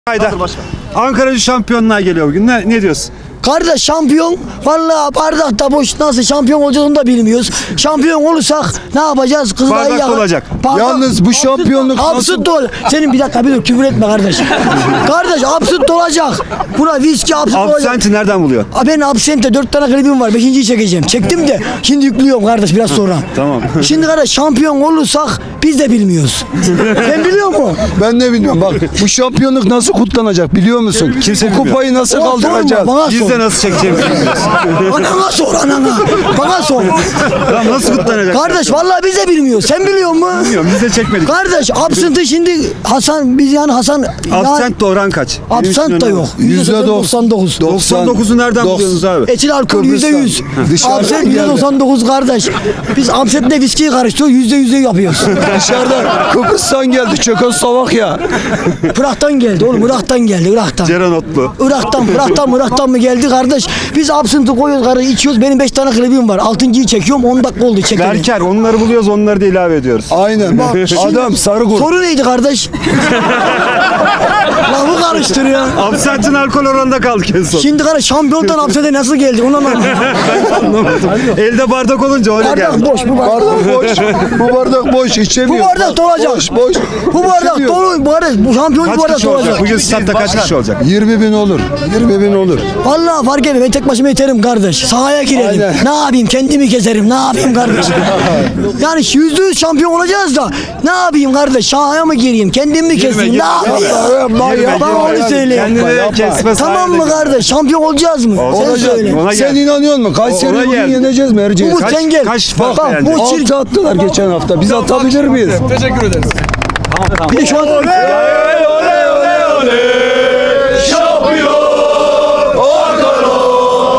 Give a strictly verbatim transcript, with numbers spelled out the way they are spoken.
Ayda Ankara şampiyonluğa geliyor bugün. Ne, ne diyorsun? Kardeş şampiyon vallahi bardakta boş, nasıl şampiyon olacağız onu da bilmiyoruz. Şampiyon olursak ne yapacağız? Kızılay'ı Bardak yakın. olacak. Bardak, Yalnız bu şampiyonluk absürt ol. Senin bir dakika bir dur, küfür etme kardeş. Kardeş absürt olacak. Buna viski absürt olacak. Absenti nereden buluyor? Ben absente dört tane klibim var. Beşinciyi çekeceğim. Çektim de şimdi yüklüyorum kardeş biraz sonra. Tamam. Şimdi kardeş şampiyon olursak biz de bilmiyoruz. Sen biliyor musun? Ben ne bilmiyorum bak bu şampiyonluk nasıl kutlanacak biliyor musun? Kimse bu bilmiyor. kupayı nasıl Bana sorma, kaldıracağız? bana Biz sor. de nasıl çekeceğimizi bilmiyoruz. Anana sor anana. Bana sor. Tamam, nasıl kutlanacak? Kardeş vallahi biz de bilmiyoruz. Sen biliyor musun? Bilmiyorum, biz de çekmedik. Kardeş absenti şimdi Hasan biz yani Hasan Absent de oran kaç? absent da yok. Yüzde doksan dokuz. doksan dokuzu nereden doksan. buluyorsunuz abi? Etil alkol yüzde yüz. Dışarıdan Absent geldi. yüzde doksan dokuz kardeş. Biz absentle viskiyi karıştırıyoruz. Yüzde yüzde yapıyoruz. Dışarıdan Kıbrıs'tan geldi Çekoslovakya. Irak'tan geldi oğlum. Irak'tan geldi. Irak'tan. Ceren Otlu. Irak'tan, Irak'tan, Irak'tan mı geldi kardeş? Biz absenti koyuyoruz, kardeş içiyoruz. Benim beş tane klibim var. Altıncıyı çekiyorum. on dakika oldu çekelim. Berker, onları buluyoruz, onları da ilave ediyoruz. Aynen. Bak, şimdi- Adam sarı kurt. Soru neydi kardeş? Lafı karıştırıyor. Absentin alkol oranında kaldık en son. Şimdi kardeş şampiyondan absente nasıl geldi? Onu anlamadım. Anlamadım. Elde bardak olunca öyle Bardak geldi. boş bu bardak. Bardak boş. Bu bardak boş içemiyor. Bu bardak dolacak. Boş boş. Bu bardak İçemiyor. dolu. Bu arada bu şampiyon bu Kaç bardak kişi olacak? dolacak. Bugün statta kaç kişi olacak? yirmi bin olur. yirmi bin olur. Vallahi fark etmiyor. Ben tek başıma yeterim kardeş. Sahaya girelim. Aynen. Ne yapayım? Kendimi keserim. Ne yapayım kardeş? Yani yüzde yüz şampiyon olacağız da ne yapayım kardeş? Sahaya mı gireyim? Kendimi mi keseyim? Ne yapayım? Yapma, Girme, yapma, Bana girme. onu söyle. Kendini Yapma. kesme Tamam mı sahilde. kardeş? Şampiyon olacağız mı? Sen Olacak. söyle. Ona Sen gel. inanıyor musun? Kayseri Ona bugün gel. yeneceğiz mi Erciyes? Umut Kaç- sen gel. kaç Bak, fark bak beğendin? bu çirkin. Altı attılar geçen hafta. Biz atabilir miyiz? Bir de şu an Oley, oley,